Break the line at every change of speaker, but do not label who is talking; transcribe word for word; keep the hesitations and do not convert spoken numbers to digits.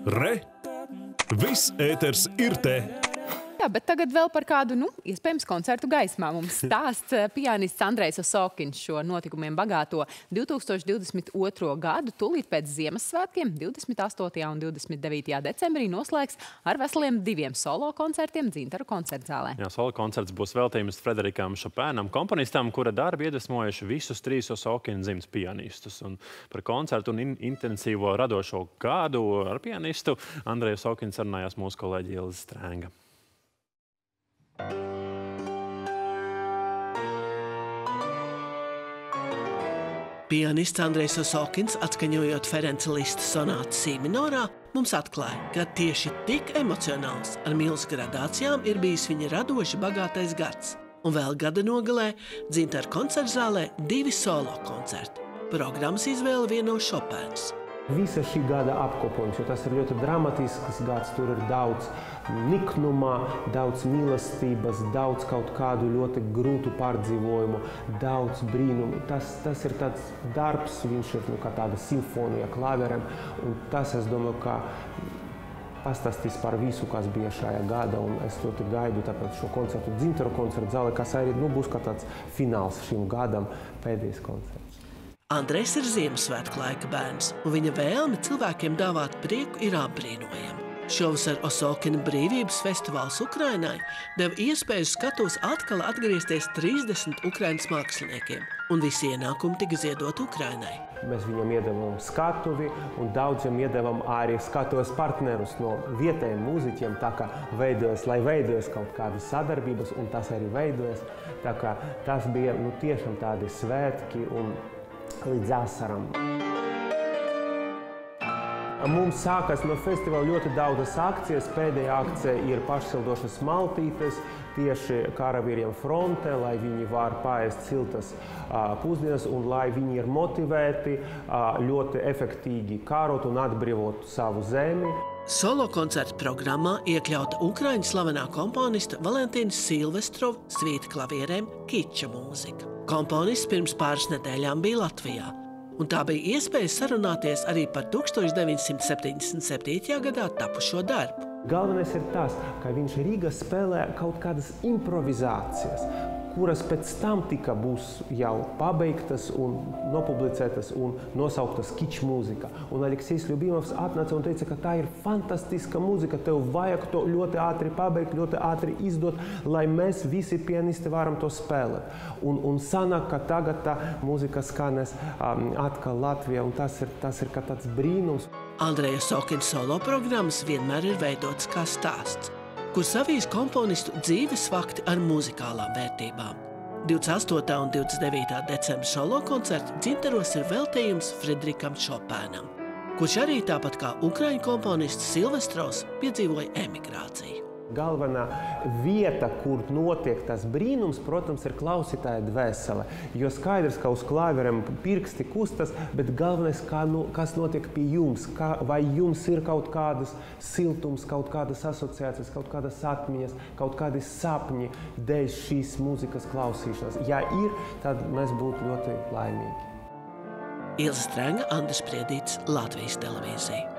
Re! Viss ēters ir te!
Jā, bet tagad vēl par kādu, nu, iespējams koncertu gaismā. Mums stāsts pianists Andrejs Osokins šo notikumiem bagāto divtūkstoš divdesmit otro gadu tūlīt pēc Ziemassvētkiem, divdesmit astotajā un divdesmit devītajā decembrī noslēgs ar veseliem diviem solo koncertiem Dzintaru koncertzālē.
Jā, solo koncerts būs veltījums Frederikam Šopēnam, komponistam, kura darbi iedvesmojuši visus trīs Osokina dzimtas pianistus. Un par koncertu un in intensīvo radošo gadu ar pianistu Andreja Osokins sarunājās mūsu kolēģi Ilze Strēnga.
Pianists Andrejs Osokins, atskaņojot Ferenca Lista sonātu sī minorā, mums atklāja, ka tieši tik emocionāls ar milzu gradācijām ir bijis viņa radoši bagātais gads. Un vēl gada nogalē Dzintaru koncertzālē divi solo koncerti. Programmas izvēle vieno Šopēns.
Visa šī gada apkopojums, jo tas ir ļoti dramatisks gads, tur ir daudz niknumā, daudz mīlestības, daudz kaut kādu ļoti grūtu pārdzīvojumu, daudz brīnumu. Tas, tas ir tāds darbs, viņš ir nu, kā tāda simfonija klaveriem, un tas, es domāju, ka pastāstīs par visu, kas bija šajā gada, un es ļoti gaidu tāpēc šo koncertu Dzintaru koncertzālē, kas arī nu, būs kā tāds fināls šim gadam, pēdējais koncerts.
Andrejs ir Ziemassvētku laika bērns, un viņa vēlme cilvēkiem dāvāt prieku ir apbrīnojama. Šovasar Osokina brīvības festivāls Ukrainai deva iespēju skatos atkal atgriezties trīsdesmit Ukrainas māksliniekiem, un visi ienākumi tika ziedot Ukrainai.
Mēs viņam iedevam skatuvi, un daudziem iedevam arī skatuves partnerus no vietējiem mūziķiem, tā kā veidojas, lai veidojas kaut kādas sadarbības, un tas arī veidojas. Tā kā tas bija nu, tiešām tādi svētki un līdz asaram. Mums sākas no festivāla ļoti daudzas akcijas. Pēdējā akcija ir pašsildošas maltītes tieši karavīriem fronte, lai viņi var paēst siltas uh, pusdienas un lai viņi ir motivēti uh, ļoti efektīgi karot un atbrīvot savu zemi.
Solo koncertu programmā iekļauta Ukraiņu slavenā komponista Valentīnas Silvestrova svīta klavierēm Kiča mūzika. Komponists pirms pāris nedēļām bija Latvijā, un tā bija iespēja sarunāties arī par tūkstoš deviņsimt septiņdesmit septītajā gadā tapušo darbu.
Galvenais ir tas, ka viņš Rīgā spēlē kaut kādas improvizācijas, kuras pēc tam tika būs jau pabeigtas un nopublicētas un nosauktas Kiča mūzika. Un Aleksejs Ļubimovs atnāca un teica, ka tā ir fantastiska mūzika, tev vajag to ļoti ātri pabeigt, ļoti ātri izdot, lai mēs visi pianisti varam to spēlēt. Un, un sanāk, ka tagad tā mūzika skanēs um, atkal Latvijā, un tas ir, tas ir kā tāds brīnums.
Andreja Osokina solo programmas vienmēr ir veidotas kā stāsts, kur savijas komponistu dzīves fakti ar muzikālām vērtībām. divdesmit astotā un divdesmit devītā decembra solo koncerta Dzintaros ir veltījums Frederikam Šopēnam, kurš arī tāpat kā ukraiņu komponists Silvestrovs piedzīvoja emigrāciju.
Galvenā vieta, kur notiek tas brīnums, protams, ir klausītāja dvēsele. Jo skaidrs, ka uz klaveriem pirksti kustas, bet galvenais, kā, nu, kas notiek pie jums, kā, vai jums ir kaut kādas siltums, kaut kādas asociācijas, kaut kādas atmiņas, kaut kādi sapņi dēļ šīs mūzikas klausīšanas. Ja ir, tad mēs būtu ļoti laimīgi.
Ilze Strēnga, Andris Priedītis, Latvijas televīzija.